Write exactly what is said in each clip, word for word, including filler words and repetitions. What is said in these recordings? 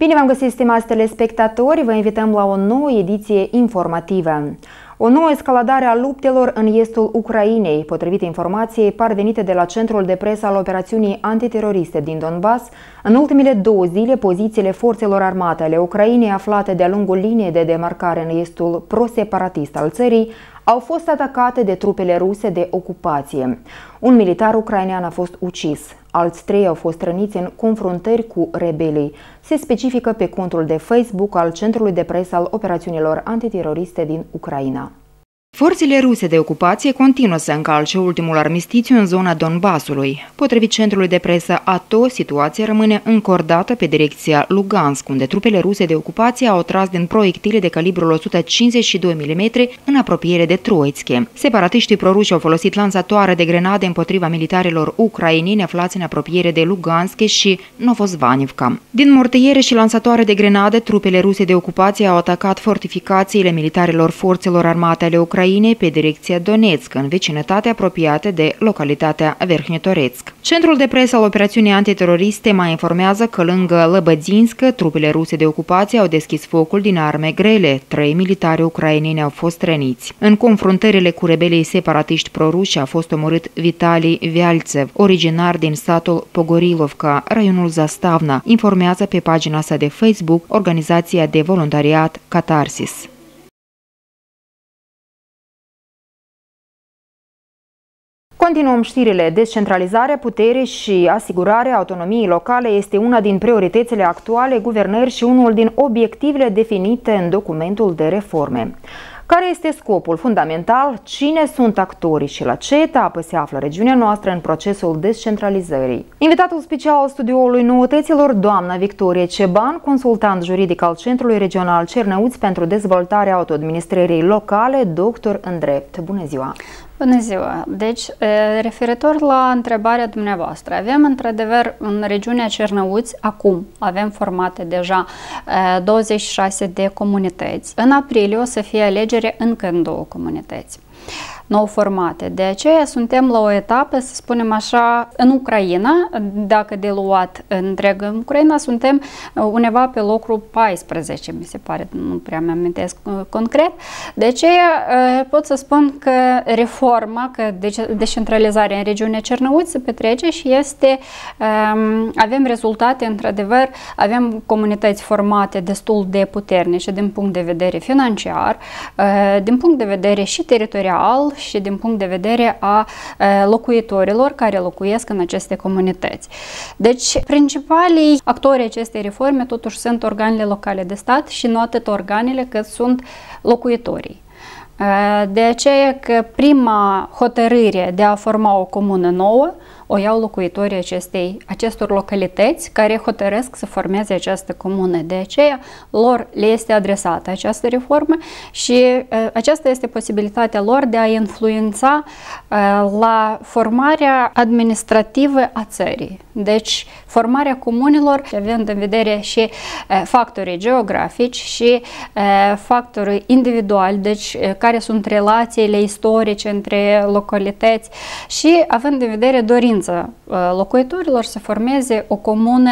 Bine v-am găsit, stimați telespectatori, vă invităm la o nouă ediție informativă. O nouă escaladare a luptelor în estul Ucrainei, potrivit informației parvenite de la Centrul de Presă al Operațiunii Antiteroriste din Donbass. În ultimele două zile, pozițiile forțelor armate ale Ucrainei aflate de-a lungul liniei de demarcare în estul pro-separatist al țării au fost atacate de trupele ruse de ocupație. Un militar ucrainean a fost ucis, alți trei au fost răniți în confruntări cu rebelii. Se specifică pe contul de Facebook al Centrului de Presă al Operațiunilor Antiteroriste din Ucraina. Forțele ruse de ocupație continuă să încalce ultimul armistițiu în zona Donbassului. Potrivit centrului de presă A T O, situația rămâne încordată pe direcția Lugansk, unde trupele ruse de ocupație au tras din proiectile de calibrul o sută cincizeci și doi milimetri în apropiere de Troitske. Separatiștii proruși au folosit lansatoare de grenade împotriva militarilor ucraineni aflați în apropiere de Lugansk și Novozvanivka. Din mortiere și lansatoare de grenade, trupele ruse de ocupație au atacat fortificațiile militarilor forțelor armate ale Ucrainei pe direcția Donetsk, în vecinătate apropiată de localitatea Verhnitoretsk. Centrul de presă al operațiunii antiteroriste mai informează că lângă Lăbădinsk, trupele ruse de ocupație au deschis focul din arme grele. Trei militari ucraineni au fost răniți. În confruntările cu rebelii separatiști proruși a fost omorât Vitali Vialtsev, originar din satul Pogorilovka, raionul Zastavna, informează pe pagina sa de Facebook organizația de voluntariat Catarsis. Continuăm știrile. Descentralizarea puterii și asigurarea autonomiei locale este una din prioritățile actuale guvernări și unul din obiectivele definite în documentul de reforme. Care este scopul fundamental? Cine sunt actorii și la ce etapă se află regiunea noastră în procesul descentralizării? Invitatul special al studioului Noutăților, doamna Victorie Ceban, consultant juridic al Centrului Regional Cernăuți pentru Dezvoltarea Autoadministrării Locale, doctor în drept. Bună ziua! Bună ziua! Deci, referitor la întrebarea dumneavoastră, avem într-adevăr în regiunea Cernăuți, acum avem formate deja douăzeci și șase de comunități. În aprilie o să fie alegere încă în două comunități nou formate. De aceea suntem la o etapă, să spunem așa, în Ucraina, dacă de luat întreg în Ucraina, suntem undeva pe locul paisprezece, mi se pare, nu prea mi-amintesc concret. De aceea pot să spun că reforma, că descentralizarea în regiunea Cernăuți se petrece și este, avem rezultate, într-adevăr, avem comunități formate destul de puternice din punct de vedere financiar, din punct de vedere și teritorial, și din punct de vedere a locuitorilor care locuiesc în aceste comunități. Deci, principalii actori acestei reforme totuși sunt organele locale de stat și nu atât organele cât sunt locuitorii. De aceea că prima hotărâre de a forma o comună nouă o iau locuitorii acestei, acestor localități care hotărăsc să formeze această comună. De aceea lor le este adresată această reformă și uh, aceasta este posibilitatea lor de a influența uh, la formarea administrativă a țării. Deci formarea comunelor, având în vedere și uh, factorii geografici și uh, factorii individuali, deci uh, care sunt relațiile istorice între localități și având în vedere dorința locuitorilor să formeze o comună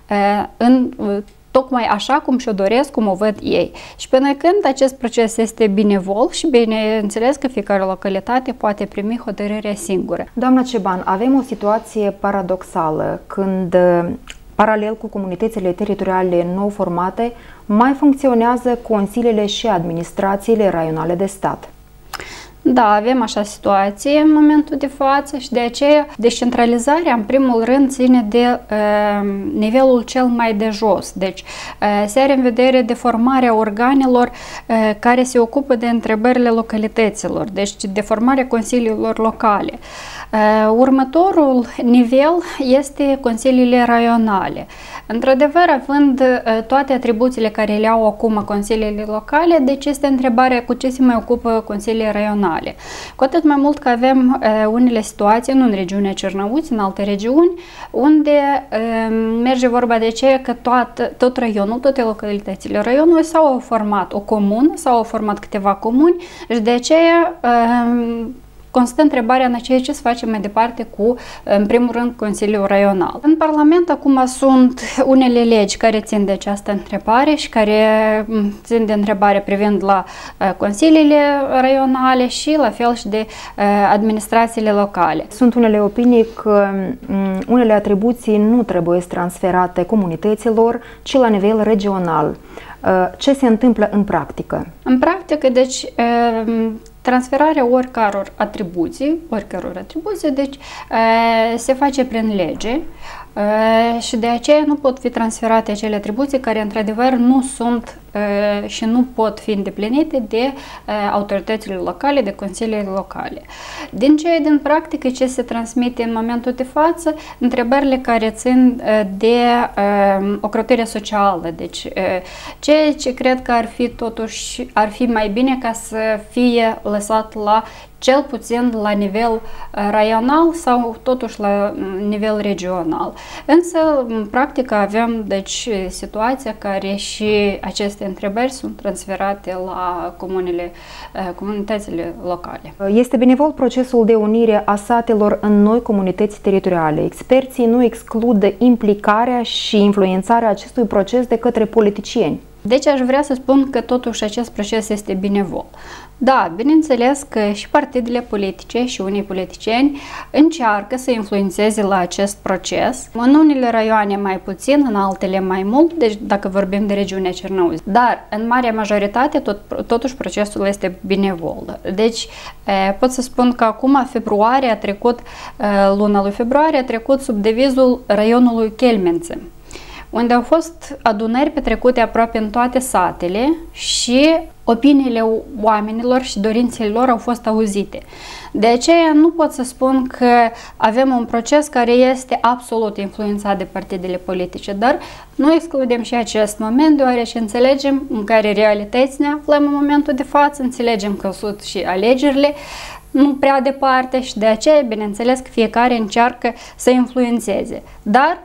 în tocmai așa cum și-o doresc, cum o văd ei. Și până când acest proces este binevol și bineînțeles că fiecare localitate poate primi hotărârea singură. Doamna Ceban, avem o situație paradoxală când, paralel cu comunitățile teritoriale nou formate, mai funcționează consiliile și administrațiile raionale de stat. Da, avem așa situație în momentul de față și de aceea descentralizarea în primul rând ține de uh, nivelul cel mai de jos. Deci uh, se are în vedere de formarea organelor uh, care se ocupă de întrebările localităților, deci de formarea consiliilor locale. Uh, următorul nivel este consiliile raionale. Într-adevăr, având uh, toate atribuțiile care le au acum consiliile locale, deci este întrebarea cu ce se mai ocupă consiliile raionale. Cu atât mai mult că avem uh, unele situații, nu în regiunea Cernăuți, în alte regiuni, unde uh, merge vorba de aceea că tot, tot raionul, toate localitățile raionului s-au format o comună, s-au format câteva comuni și de aceea uh, constă întrebarea în aceea ce să facem mai departe cu, în primul rând, Consiliul Raional. În Parlament acum sunt unele legi care țin de această întrebare și care țin de întrebare privind la consiliile raionale și la fel și de administrațiile locale. Sunt unele opinii că unele atribuții nu trebuie transferate comunităților, ci la nivel regional. Ce se întâmplă în practică? În practică, deci, transferarea oricăror atribuții, oricăror atribuții, deci se face prin lege și de aceea nu pot fi transferate acele atribuții care într-adevăr nu sunt și nu pot fi îndeplinite de autoritățile locale, de consiliile locale. Din ce din practică ce se transmite în momentul de față, întrebările care țin de ocrotirea socială, deci ceea ce cred că ar fi totuși, ar fi mai bine ca să fie lăsat la cel puțin la nivel raional sau totuși la nivel regional. Însă, în practică, avem deci situația care și aceste întrebări sunt transferate la comunele, comunitățile locale. Este benevol procesul de unire a satelor în noi comunități teritoriale. Experții nu exclud implicarea și influențarea acestui proces de către politicieni. Deci aș vrea să spun că totuși acest proces este benevol. Da, bineînțeles că și partidele politice și unii politicieni încearcă să influențeze la acest proces. În unele raioane mai puțin, în altele mai mult, deci dacă vorbim de regiunea Cernăuți. Dar în marea majoritate tot, totuși procesul este benevol. Deci pot să spun că acum februarie a trecut, luna lui februarie a trecut sub devizul raionului Chelmențe, unde au fost adunări petrecute aproape în toate satele și opiniile oamenilor și dorințele lor au fost auzite. De aceea nu pot să spun că avem un proces care este absolut influențat de partidele politice, dar nu excludem și acest moment, deoarece înțelegem în care realități ne aflăm în momentul de față, înțelegem că sunt și alegerile nu prea departe și de aceea, bineînțeles, că fiecare încearcă să influențeze. Dar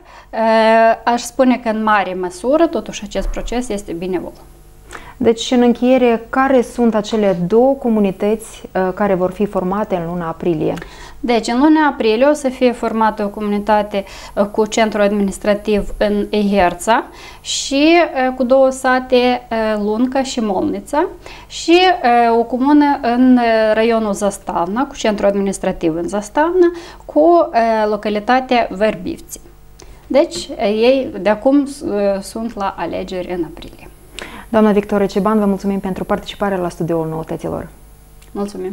aș spune că în mare măsură, totuși, acest proces este benevol. Deci, în încheiere, care sunt acele două comunități care vor fi formate în luna aprilie? Deci, în luna aprilie o să fie formată o comunitate cu centru administrativ în Eherța și cu două sate, Lunca și Molnița, și o comună în raionul Zastavna, cu centru administrativ în Zastavna, cu localitatea Verbivți. Deci, ei de acum sunt la alegeri în aprilie. Doamna Victoria Ceban, vă mulțumim pentru participarea la studioul Noutăților. Mulțumim!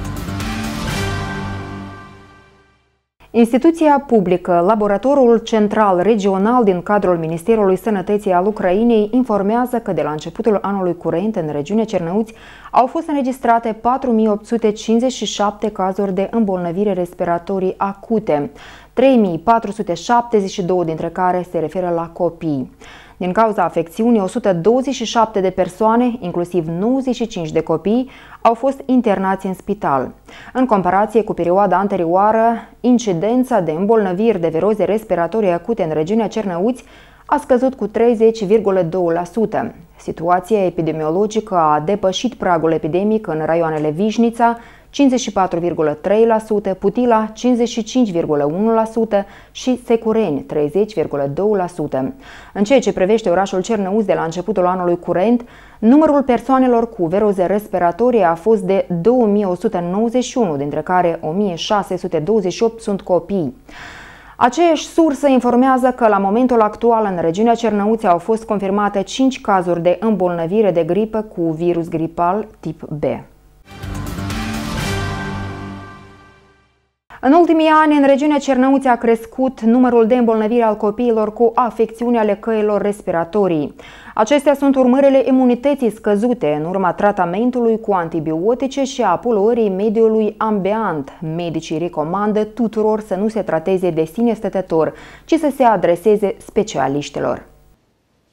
Instituția publică, Laboratorul Central Regional din cadrul Ministerului Sănătății al Ucrainei, informează că de la începutul anului curent în regiunea Cernăuți au fost înregistrate patru mii opt sute cincizeci și șapte cazuri de îmbolnăvire respiratorii acute, trei mii patru sute șaptezeci și doi dintre care se referă la copii. Din cauza afecțiunii, o sută douăzeci și șapte de persoane, inclusiv nouăzeci și cinci de copii, au fost internați în spital. În comparație cu perioada anterioară, incidența de îmbolnăviri de viroze respiratorii acute în regiunea Cernăuți a scăzut cu treizeci virgulă doi la sută. Situația epidemiologică a depășit pragul epidemic în raioanele Vișnița, cincizeci și patru virgulă trei la sută, Putila cincizeci și cinci virgulă unu la sută și Secureni treizeci virgulă doi la sută. În ceea ce privește orașul Cernăuți de la începutul anului curent, numărul persoanelor cu viroze respiratorii a fost de două mii o sută nouăzeci și unu, dintre care o mie șase sute douăzeci și opt sunt copii. Aceeași sursă informează că la momentul actual în regiunea Cernăuți au fost confirmate cinci cazuri de îmbolnăvire de gripă cu virus gripal tip B. În ultimii ani, în regiunea Cernăuți a crescut numărul de îmbolnăviri al copiilor cu afecțiuni ale căilor respiratorii. Acestea sunt urmările imunității scăzute în urma tratamentului cu antibiotice și a poluării mediului ambiant. Medicii recomandă tuturor să nu se trateze de sine stătător, ci să se adreseze specialiștilor.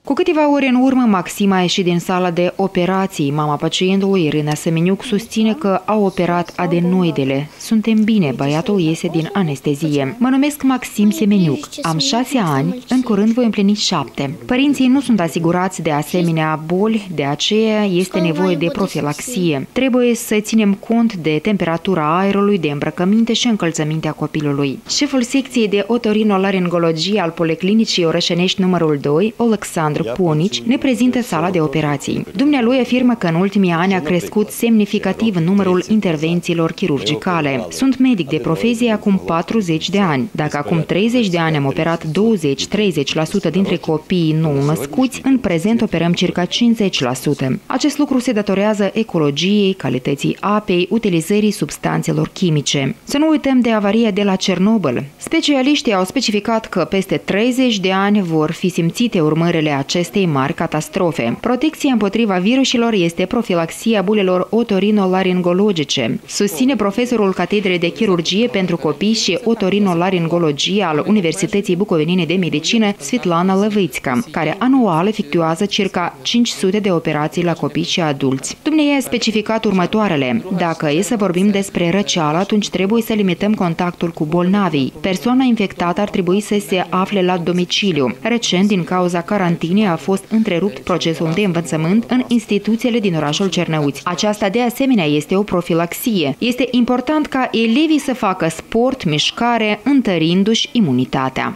Cu câteva ore în urmă, Maxima a ieșit din sala de operații. Mama pacientului, Irina Semeniuc, susține că a operat adenoidele. Suntem bine, băiatul iese din anestezie. Mă numesc Maxim Semeniuc. Am șase ani, în curând voi împlini șapte. Părinții nu sunt asigurați de asemenea boli, de aceea este nevoie de profilaxie. Trebuie să ținem cont de temperatura aerului, de îmbrăcăminte și încălțămintea copilului. Șeful secției de otorinolaringologie al Policlinicii Orășenești numărul doi, Alexandru Ponici, ne prezintă sala de operații. Dumnealui afirmă că în ultimii ani a crescut semnificativ numărul intervențiilor chirurgicale. Sunt medic de profesie acum patruzeci de ani. Dacă acum treizeci de ani am operat douăzeci-treizeci la sută dintre copiii nou-născuți, în prezent operăm circa cincizeci la sută. Acest lucru se datorează ecologiei, calității apei, utilizării substanțelor chimice. Să nu uităm de avaria de la Cernobâl. Specialiștii au specificat că peste treizeci de ani vor fi simțite urmările acestei mari catastrofe. Protecția împotriva virusilor este profilaxia bolilor otorinolaringologice, susține profesorul Catedrei de Chirurgie pentru Copii și Otorinolaringologie al Universității Bucovinene de Medicină, Svitlana Lăvâțca, care anual efectuează circa cinci sute de operații la copii și adulți. Dumnezeu a specificat următoarele. Dacă e să vorbim despre răceală, atunci trebuie să limităm contactul cu bolnavii. Persoana infectată ar trebui să se afle la domiciliu. Recent, din cauza carantinei, a fost întrerupt procesul de învățământ în instituțiile din orașul Cernăuți. Aceasta, de asemenea, este o profilaxie. Este important ca elevii să facă sport, mișcare, întărindu-și imunitatea.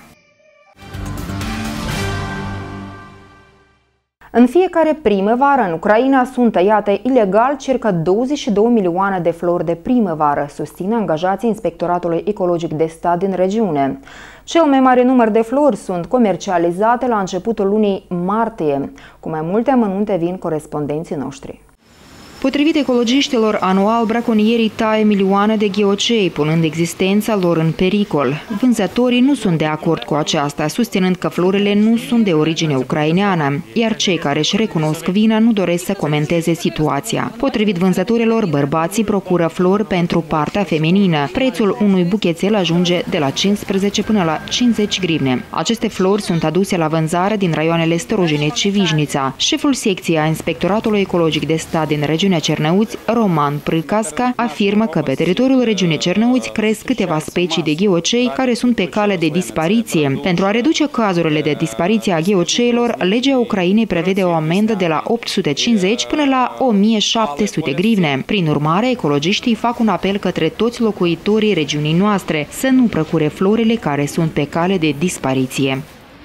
În fiecare primăvară, în Ucraina, sunt tăiate ilegal circa douăzeci și două milioane de flori de primăvară, susține angajații Inspectoratului Ecologic de Stat din regiune. Cel mai mare număr de flori sunt comercializate la începutul lunii martie. Cu mai multe amănunte vin corespondenții noștri. Potrivit ecologiștilor, anual braconierii taie milioane de gheocei, punând existența lor în pericol. Vânzătorii nu sunt de acord cu aceasta, susținând că florile nu sunt de origine ucraineană, iar cei care își recunosc vina nu doresc să comenteze situația. Potrivit vânzătorilor, bărbații procură flori pentru partea feminină. Prețul unui buchețel ajunge de la cincisprezece până la cincizeci grivne. Aceste flori sunt aduse la vânzare din raioanele Storojinec și Vișnița. Șeful secției a Inspectoratului Ecologic de Stat din regiunea Cernăuți, Roman Prâcasca, afirmă că pe teritoriul regiunii Cernăuți cresc câteva specii de gheocei care sunt pe cale de dispariție. Pentru a reduce cazurile de dispariție a gheoceilor, legea Ucrainei prevede o amendă de la opt sute cincizeci până la o mie șapte sute grivne. Prin urmare, ecologiștii fac un apel către toți locuitorii regiunii noastre să nu procure florile care sunt pe cale de dispariție.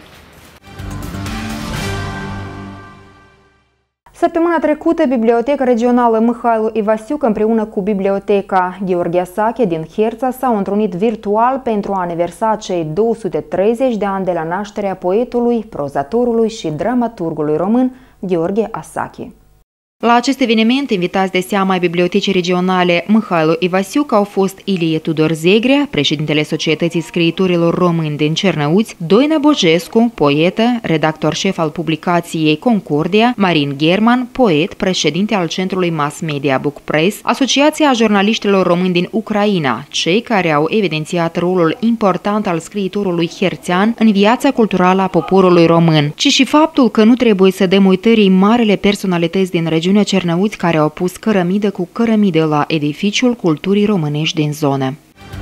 Săptămâna trecută, Biblioteca Regională Mihailu Ivasiuc împreună cu Biblioteca Gheorghe Asache din Herța s-au întrunit virtual pentru a aniversa cei două sute treizeci de ani de la nașterea poetului, prozatorului și dramaturgului român Gheorghe Asache. La acest eveniment, invitați de seama ai Bibliotecii Regionale Mihailu Ivasiuc au fost Ilie Tudor Zegrea, președintele Societății Scriitorilor Români din Cernăuți, Doina Bogescu, poetă, redactor șef al publicației Concordia, Marin German, poet, președinte al Centrului Mass Media Book Press, Asociația Jurnaliștilor Români din Ucraina, cei care au evidențiat rolul important al scriitorului herțean în viața culturală a poporului român, ci și faptul că nu trebuie să dăm uitării marele personalități din regiune Cernăuți care au pus cărămidă cu cărămidă la edificiul culturii românești din zonă.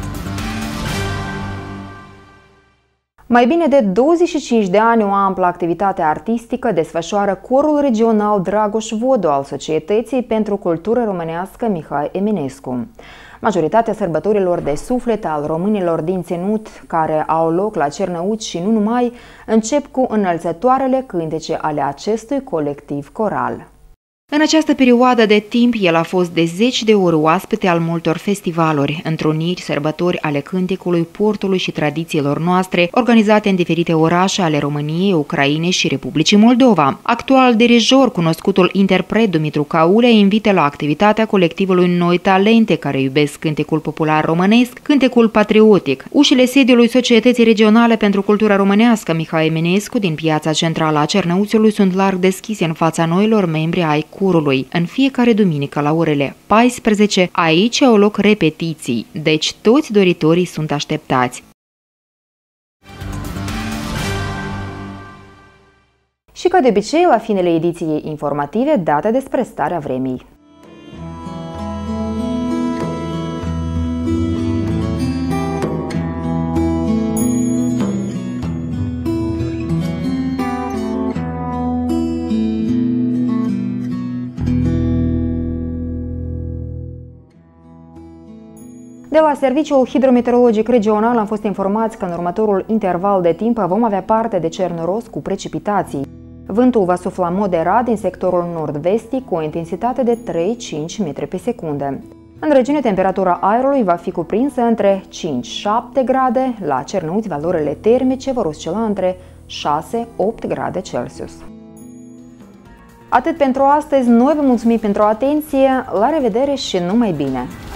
Mai bine de douăzeci și cinci de ani o amplă activitate artistică desfășoară corul regional Dragoș Vodu al Societății pentru Cultură Românească Mihai Eminescu. Majoritatea sărbătorilor de suflet al românilor din ținut care au loc la Cernăuți și nu numai încep cu înălțătoarele cântece ale acestui colectiv coral. În această perioadă de timp, el a fost de zeci de ori oaspete al multor festivaluri, întruniri, sărbători ale cântecului, portului și tradițiilor noastre, organizate în diferite orașe ale României, Ucrainei și Republicii Moldova. Actual dirijor, cunoscutul interpret Dumitru Caulea, invită la activitatea colectivului Noi Talente, care iubesc cântecul popular românesc, cântecul patriotic. Ușile sediului Societății Regionale pentru Cultura Românească Mihai Eminescu din piața centrală a Cernăuțiului sunt larg deschise în fața noilor membri ai curului. În fiecare duminică la orele paisprezece, aici au loc repetiții, deci toți doritorii sunt așteptați. Și ca de obicei, la finele ediției informative, date despre starea vremii. De la Serviciul Hidrometeorologic Regional am fost informați că în următorul interval de timp vom avea parte de cer noros cu precipitații. Vântul va sufla moderat din sectorul nord-vestic cu o intensitate de trei cinci metri pe secundă. În regiune, temperatura aerului va fi cuprinsă între cinci șapte grade, la Cernăuți valorile termice vor oscila între șase opt grade Celsius. Atât pentru astăzi, noi vă mulțumim pentru atenție, la revedere și numai bine!